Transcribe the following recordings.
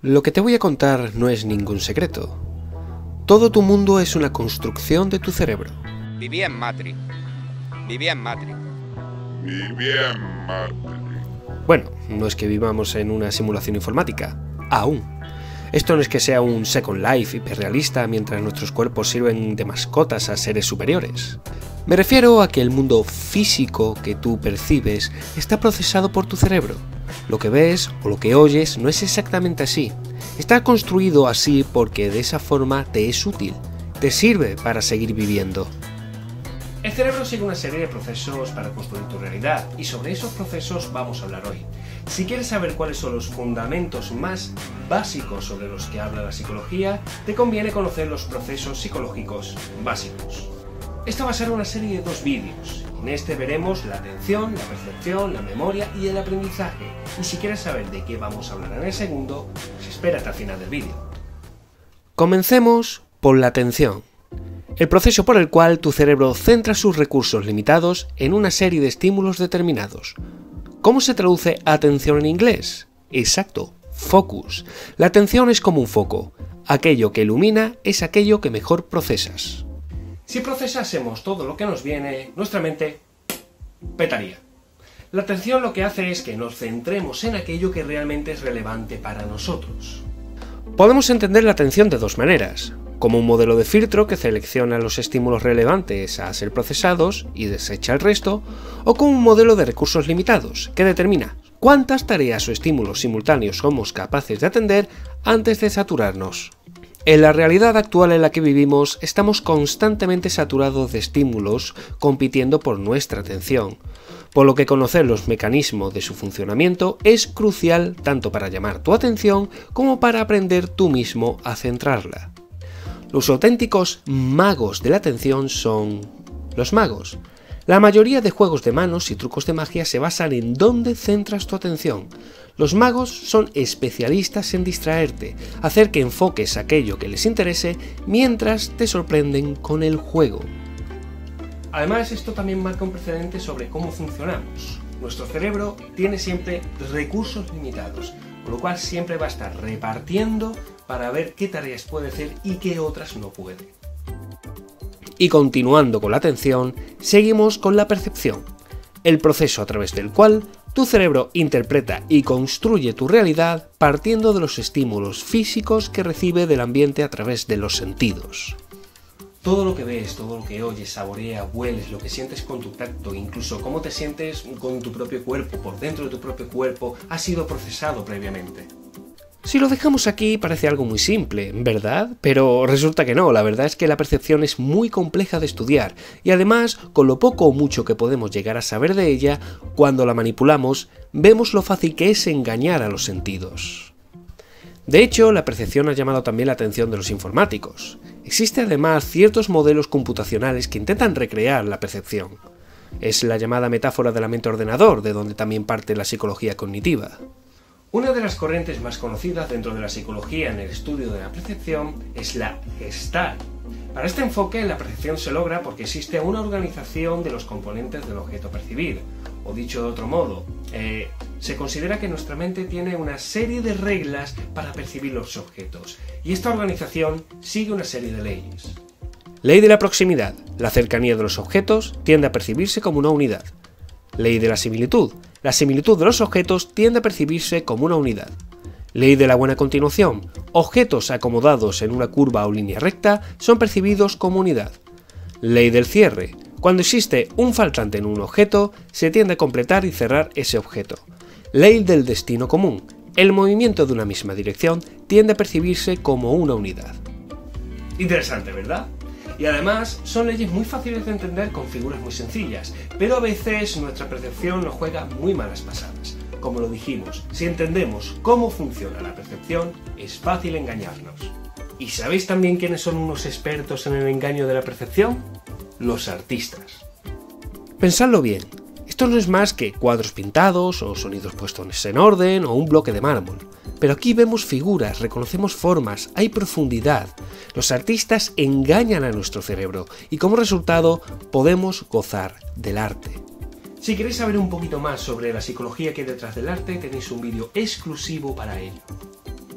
Lo que te voy a contar no es ningún secreto. Todo tu mundo es una construcción de tu cerebro. Vivía en Matrix. Bueno, no es que vivamos en una simulación informática, aún. Esto no es que sea un Second Life hiperrealista mientras nuestros cuerpos sirven de mascotas a seres superiores. Me refiero a que el mundo físico que tú percibes está procesado por tu cerebro. Lo que ves o lo que oyes no es exactamente así. Está construido así porque de esa forma te es útil, te sirve para seguir viviendo. El cerebro sigue una serie de procesos para construir tu realidad y sobre esos procesos vamos a hablar hoy. Si quieres saber cuáles son los fundamentos más básicos sobre los que habla la psicología, te conviene conocer los procesos psicológicos básicos. Esta va a ser una serie de 2 vídeos. En este veremos la atención, la percepción, la memoria y el aprendizaje. Y si quieres saber de qué vamos a hablar en el segundo, pues espérate al final del vídeo. Comencemos por la atención. El proceso por el cual tu cerebro centra sus recursos limitados en una serie de estímulos determinados. ¿Cómo se traduce atención en inglés? Exacto, focus. La atención es como un foco. Aquello que ilumina es aquello que mejor procesas. Si procesásemos todo lo que nos viene, nuestra mente petaría. La atención lo que hace es que nos centremos en aquello que realmente es relevante para nosotros. Podemos entender la atención de 2 maneras. Como un modelo de filtro que selecciona los estímulos relevantes a ser procesados y desecha el resto, o como un modelo de recursos limitados que determina cuántas tareas o estímulos simultáneos somos capaces de atender antes de saturarnos. En la realidad actual en la que vivimos, estamos constantemente saturados de estímulos compitiendo por nuestra atención, por lo que conocer los mecanismos de su funcionamiento es crucial tanto para llamar tu atención como para aprender tú mismo a centrarla. Los auténticos magos de la atención son los magos. La mayoría de juegos de manos y trucos de magia se basan en dónde centras tu atención. Los magos son especialistas en distraerte, hacer que enfoques aquello que les interese mientras te sorprenden con el juego. Además, esto también marca un precedente sobre cómo funcionamos. Nuestro cerebro tiene siempre recursos limitados, con lo cual siempre va a estar repartiendo para ver qué tareas puede hacer y qué otras no puede. Y continuando con la atención, seguimos con la percepción, el proceso a través del cual tu cerebro interpreta y construye tu realidad partiendo de los estímulos físicos que recibe del ambiente a través de los sentidos. Todo lo que ves, todo lo que oyes, saboreas, hueles, lo que sientes con tu tacto, incluso cómo te sientes con tu propio cuerpo, por dentro de tu propio cuerpo, ha sido procesado previamente. Si lo dejamos aquí parece algo muy simple, ¿verdad? Pero resulta que no, la verdad es que la percepción es muy compleja de estudiar y además, con lo poco o mucho que podemos llegar a saber de ella, cuando la manipulamos, vemos lo fácil que es engañar a los sentidos. De hecho, la percepción ha llamado también la atención de los informáticos. Existen además ciertos modelos computacionales que intentan recrear la percepción. Es la llamada metáfora de la mente ordenador, de donde también parte la psicología cognitiva. Una de las corrientes más conocidas dentro de la psicología en el estudio de la percepción es la Gestalt. Para este enfoque, la percepción se logra porque existe una organización de los componentes del objeto percibido. O dicho de otro modo, se considera que nuestra mente tiene una serie de reglas para percibir los objetos, y esta organización sigue una serie de leyes. Ley de la proximidad. La cercanía de los objetos tiende a percibirse como una unidad. Ley de la similitud. La similitud de los objetos tiende a percibirse como una unidad. Ley de la buena continuación. Objetos acomodados en una curva o línea recta son percibidos como unidad. Ley del cierre. Cuando existe un faltante en un objeto, se tiende a completar y cerrar ese objeto. Ley del destino común. El movimiento de una misma dirección tiende a percibirse como una unidad. Interesante, ¿verdad? Y además son leyes muy fáciles de entender con figuras muy sencillas, pero a veces nuestra percepción nos juega muy malas pasadas. Como lo dijimos, si entendemos cómo funciona la percepción, es fácil engañarnos. ¿Y sabéis también quiénes son unos expertos en el engaño de la percepción? Los artistas. Pensadlo bien, esto no es más que cuadros pintados o sonidos puestos en orden o un bloque de mármol. Pero aquí vemos figuras, reconocemos formas, hay profundidad. Los artistas engañan a nuestro cerebro y como resultado podemos gozar del arte. Si queréis saber un poquito más sobre la psicología que hay detrás del arte, tenéis un vídeo exclusivo para ello.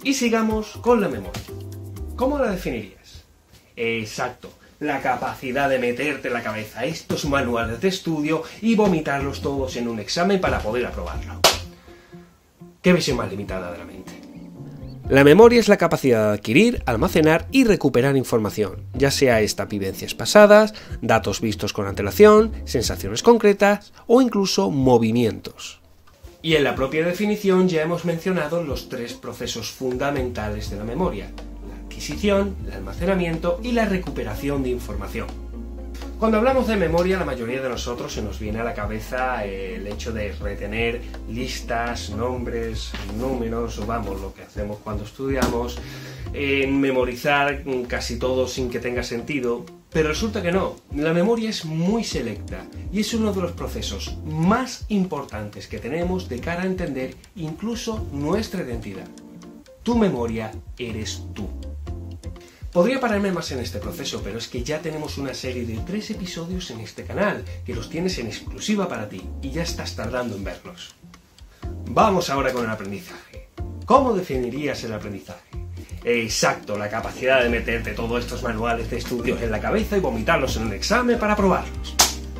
Y sigamos con la memoria. ¿Cómo la definirías? Exacto, la capacidad de meterte en la cabeza estos manuales de estudio y vomitarlos todos en un examen para poder aprobarlo. ¿Qué visión más limitada de la mente? La memoria es la capacidad de adquirir, almacenar y recuperar información, ya sea esta vivencias pasadas, datos vistos con antelación, sensaciones concretas o incluso movimientos. Y en la propia definición ya hemos mencionado los tres procesos fundamentales de la memoria: la adquisición, el almacenamiento y la recuperación de información. Cuando hablamos de memoria, la mayoría de nosotros se nos viene a la cabeza el hecho de retener listas, nombres, números, o vamos, lo que hacemos cuando estudiamos, memorizar casi todo sin que tenga sentido. Pero resulta que no, la memoria es muy selecta y es uno de los procesos más importantes que tenemos de cara a entender incluso nuestra identidad. Tu memoria eres tú. Podría pararme más en este proceso, pero es que ya tenemos una serie de 3 episodios en este canal, que los tienes en exclusiva para ti, y ya estás tardando en verlos. Vamos ahora con el aprendizaje. ¿Cómo definirías el aprendizaje? Exacto, la capacidad de meterte todos estos manuales de estudios en la cabeza y vomitarlos en un examen para probarlos.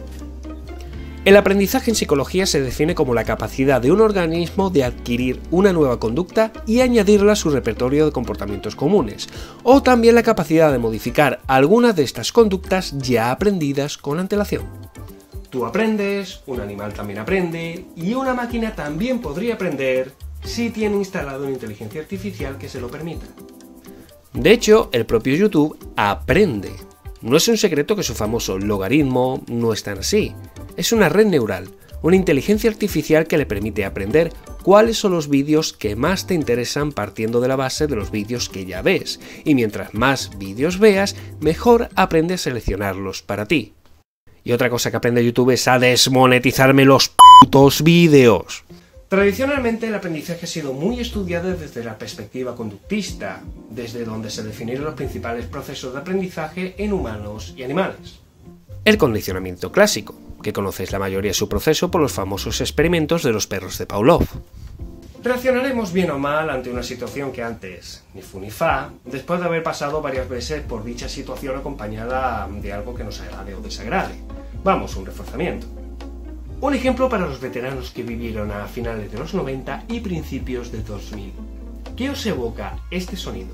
El aprendizaje en psicología se define como la capacidad de un organismo de adquirir una nueva conducta y añadirla a su repertorio de comportamientos comunes, o también la capacidad de modificar algunas de estas conductas ya aprendidas con antelación. Tú aprendes, un animal también aprende, y una máquina también podría aprender si tiene instalado una inteligencia artificial que se lo permita. De hecho, el propio YouTube aprende. No es un secreto que su famoso logaritmo no es tan así. Es una red neural, una inteligencia artificial que le permite aprender cuáles son los vídeos que más te interesan partiendo de la base de los vídeos que ya ves. Y mientras más vídeos veas, mejor aprende a seleccionarlos para ti. Y otra cosa que aprende YouTube es a desmonetizarme los putos vídeos. Tradicionalmente el aprendizaje ha sido muy estudiado desde la perspectiva conductista, desde donde se definieron los principales procesos de aprendizaje en humanos y animales. El condicionamiento clásico, que conocéis la mayoría de su proceso por los famosos experimentos de los perros de Pavlov. Reaccionaremos bien o mal ante una situación que antes ni fu ni fa, después de haber pasado varias veces por dicha situación acompañada de algo que nos agrade o desagrade. Vamos, un reforzamiento. Un ejemplo para los veteranos que vivieron a finales de los 90 y principios de 2000. ¿Qué os evoca este sonido?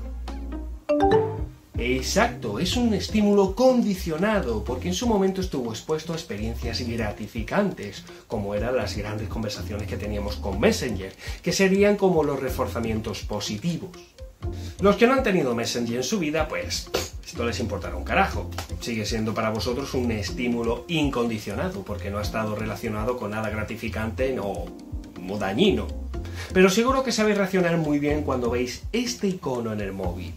Exacto, es un estímulo condicionado, porque en su momento estuvo expuesto a experiencias gratificantes, como eran las grandes conversaciones que teníamos con Messenger, que serían como los reforzamientos positivos. Los que no han tenido Messenger en su vida, pues esto les importará un carajo. Sigue siendo para vosotros un estímulo incondicionado, porque no ha estado relacionado con nada gratificante o dañino. Pero seguro que sabéis reaccionar muy bien cuando veis este icono en el móvil.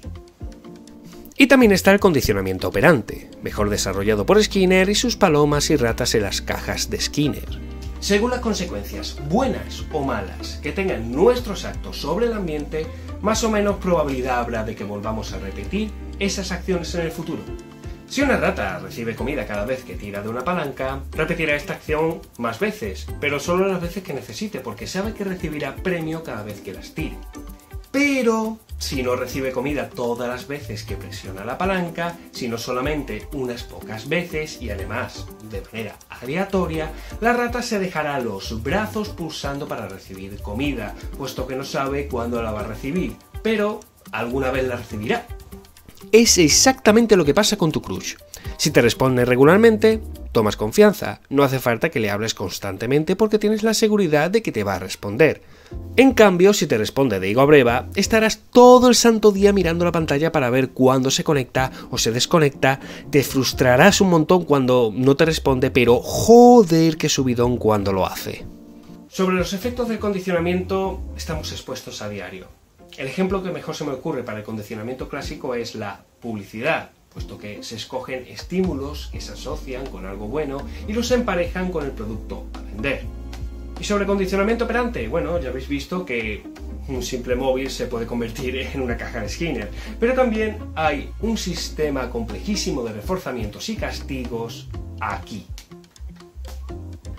Y también está el condicionamiento operante, mejor desarrollado por Skinner y sus palomas y ratas en las cajas de Skinner. Según las consecuencias, buenas o malas, que tengan nuestros actos sobre el ambiente, más o menos probabilidad habrá de que volvamos a repetir esas acciones en el futuro. Si una rata recibe comida cada vez que tira de una palanca, repetirá esta acción más veces, pero solo las veces que necesite, porque sabe que recibirá premio cada vez que las tire. Pero si no recibe comida todas las veces que presiona la palanca, sino solamente unas pocas veces y además de manera aleatoria, la rata se dejará los brazos pulsando para recibir comida, puesto que no sabe cuándo la va a recibir, pero alguna vez la recibirá. Es exactamente lo que pasa con tu crush. Si te responde regularmente, tomas confianza, no hace falta que le hables constantemente porque tienes la seguridad de que te va a responder. En cambio, si te responde de higo a breva, estarás todo el santo día mirando la pantalla para ver cuándo se conecta o se desconecta, te frustrarás un montón cuando no te responde, pero joder qué subidón cuando lo hace. Sobre los efectos del condicionamiento estamos expuestos a diario. El ejemplo que mejor se me ocurre para el condicionamiento clásico es la publicidad, puesto que se escogen estímulos que se asocian con algo bueno y los emparejan con el producto a vender. Y sobre condicionamiento operante, bueno, ya habéis visto que un simple móvil se puede convertir en una caja de Skinner, pero también hay un sistema complejísimo de reforzamientos y castigos aquí.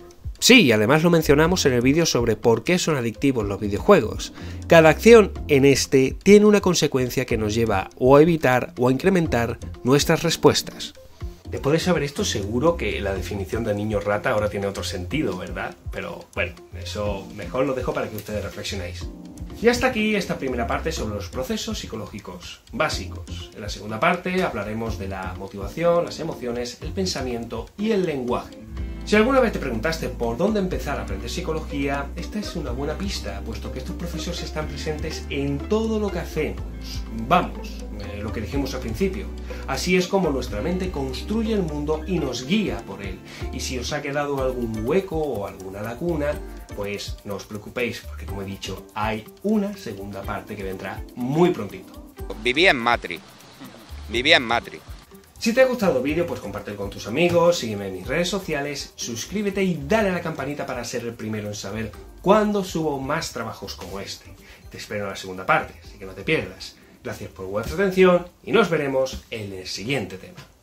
Sí, y además lo mencionamos en el vídeo sobre por qué son adictivos los videojuegos. Cada acción en este tiene una consecuencia que nos lleva o a evitar o a incrementar nuestras respuestas. Después de saber esto, seguro que la definición de niño rata ahora tiene otro sentido, ¿verdad? Pero bueno, eso mejor lo dejo para que ustedes reflexionéis. Y hasta aquí esta primera parte sobre los procesos psicológicos básicos. En la segunda parte hablaremos de la motivación, las emociones, el pensamiento y el lenguaje. Si alguna vez te preguntaste por dónde empezar a aprender psicología, esta es una buena pista, puesto que estos procesos están presentes en todo lo que hacemos. Vamos, lo que dijimos al principio. Así es como nuestra mente construye el mundo y nos guía por él. Y si os ha quedado algún hueco o alguna laguna, pues no os preocupéis, porque como he dicho, hay una segunda parte que vendrá muy prontito. Vivía en Matrix. Si te ha gustado el vídeo, pues compártelo con tus amigos, sígueme en mis redes sociales, suscríbete y dale a la campanita para ser el primero en saber cuándo subo más trabajos como este. Te espero en la segunda parte, así que no te pierdas. Gracias por vuestra atención y nos veremos en el siguiente tema.